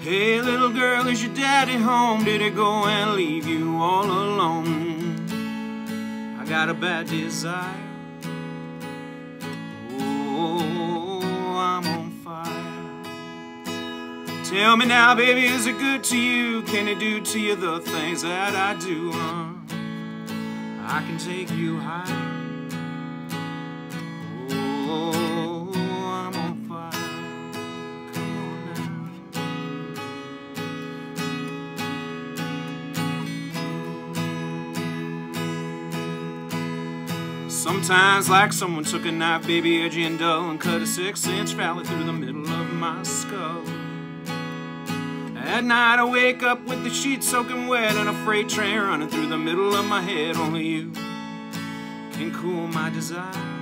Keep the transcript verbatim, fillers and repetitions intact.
Hey little girl, is your daddy home? Did he go and leave you all alone? I got a bad desire. Oh, I'm on fire. Tell me now, baby, is it good to you? Can it do to you the things that I do? Uh, I can take you higher. Oh, I'm on fire. Come on now. Sometimes like someone took a knife, baby, edgy and dull, and cut a six-inch valley through the middle of my skull. At night I wake up with the sheets soaking wet and a freight train running through the middle of my head. Only you can cool my desire.